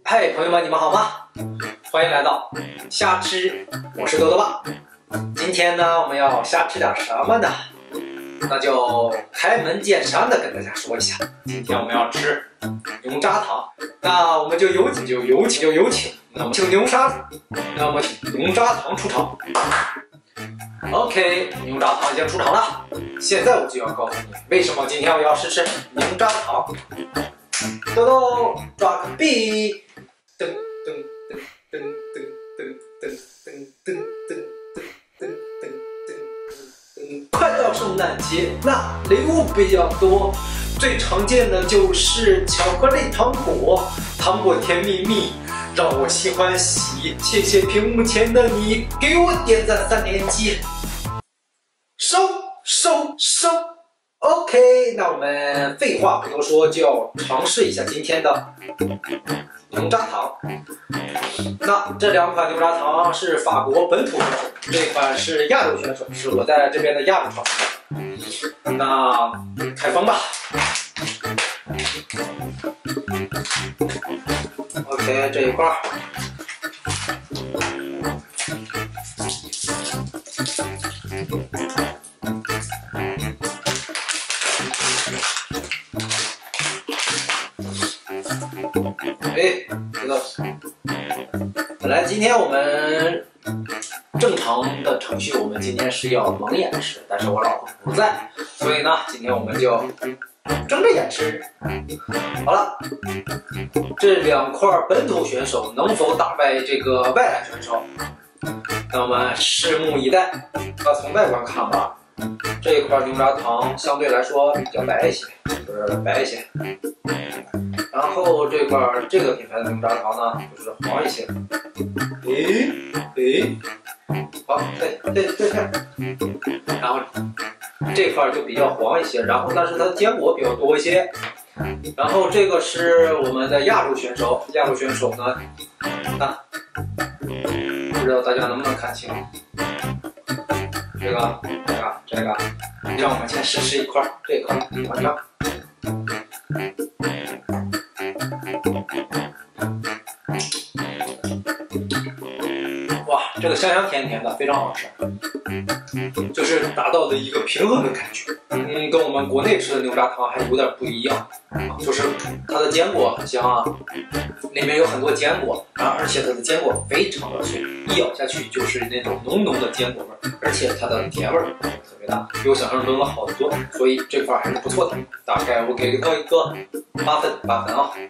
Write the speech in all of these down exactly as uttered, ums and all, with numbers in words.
嗨，朋友们，你们好吗？欢迎来到瞎吃，我是豆豆爸。今天呢，我们要瞎吃点什么呢？那就开门见山的跟大家说一下，今天我们要吃牛轧糖。那我们就有请就有请就有请，那么请牛轧，那么请牛轧糖出场。OK， 牛轧糖已经出场了。现在我就要告诉你，为什么今天我要试吃牛轧糖。豆豆抓个币，噔噔噔噔噔噔噔噔噔噔噔噔噔。快到圣诞节，那礼物比较多，最常见的就是巧克力糖果，糖果甜蜜蜜，让我心欢喜。谢谢屏幕前的你，给我点赞三连击。收收收 ，OK， 那我们废话不多说，就要尝试一下今天的牛轧糖。那这两款牛轧糖是法国本土选手，这款是亚洲选手，是我在这边的亚洲厂商。那开封吧。OK， 这一块。哎，这个本来今天我们正常的程序，我们今天是要蒙眼吃，但是我老婆不在，所以呢，今天我们就睁着眼吃。好了，这两块本土选手能否打败这个外来选手？那我们拭目以待。那从外观看吧，这一块牛轧糖相对来说比较白一些，就是白一些。然后这块这个品牌的牛轧糖呢，就是黄一些。诶诶，好，对对对对。然后这块就比较黄一些，然后但是它的坚果比较多一些。然后这个是我们的亚洲选手，亚洲选手呢，啊，不知道大家能不能看清？这个这个这个，让我们先试试一块，这一块尝尝。哇，这个香香甜甜的，非常好吃，就是达到的一个平衡的感觉。嗯，跟我们国内吃的牛轧糖还有点不一样，就是它的坚果很香啊，里面有很多坚果，然后而且它的坚果非常的脆，一咬下去就是那种浓浓的坚果味，而且它的甜味特别大，比我想象中的好得多，所以这块还是不错的。大概我给到一个八分，八分啊。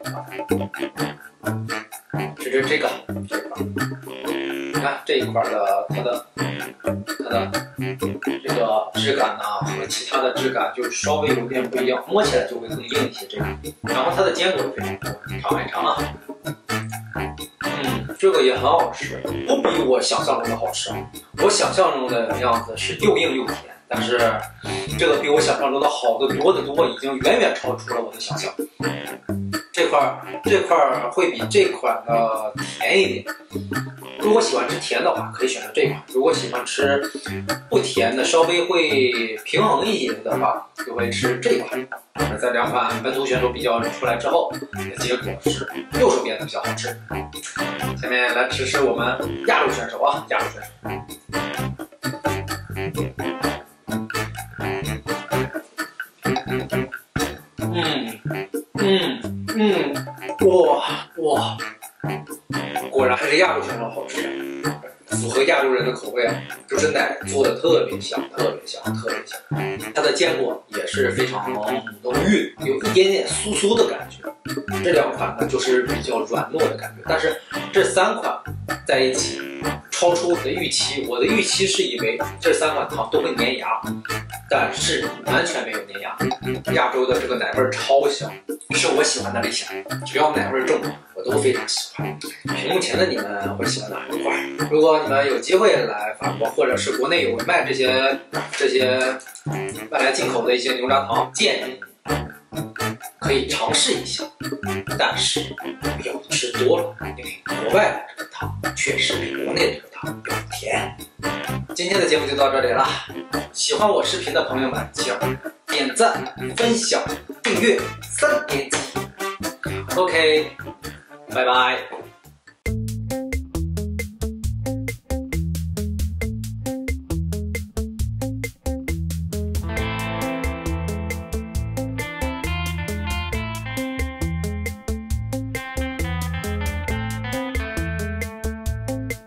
吃吃这个，这个，你看这一块的它的它的这个质感呢、啊、和其他的质感就稍微有点不一样，摸起来就会更硬一些。这个，然后它的坚果非常多，尝一尝啊。嗯，这个也很好吃，不比我想象中的好吃。我想象中的样子是又硬又甜，但是这个比我想象中的好的多得多，已经远远超出了我的想象。这块这块会比这款的甜一点。如果喜欢吃甜的话，可以选择这款；如果喜欢吃不甜的，稍微会平衡一些的话，就会吃这款。在两款本土选手比较出来之后，结果是右手边的比较好吃。下面来吃吃我们亚洲选手啊，亚洲选手。嗯嗯嗯，哇哇，果然还是亚洲选手好吃，符合亚洲人的口味啊！就是奶做的特别香，特别香，特别香。它的坚果也是非常浓郁，有一点点酥酥的感觉。这两款呢，就是比较软糯的感觉，但是这三款在一起超出我的预期。我的预期是以为这三款糖都会粘牙，但是完全没有粘牙。亚洲的这个奶味超香，是我喜欢的类型，只要奶味重，我都非常喜欢。屏幕前的你们会喜欢哪一块？如果你们有机会来法国，或者是国内有卖这些这些外来进口的一些牛轧糖，建议你可以尝试一下，但是不要吃多了，因为国外的这个糖确实比国内的这个糖要甜。今天的节目就到这里了，喜欢我视频的朋友们，请点赞、分享、订阅三连击。OK， 拜拜。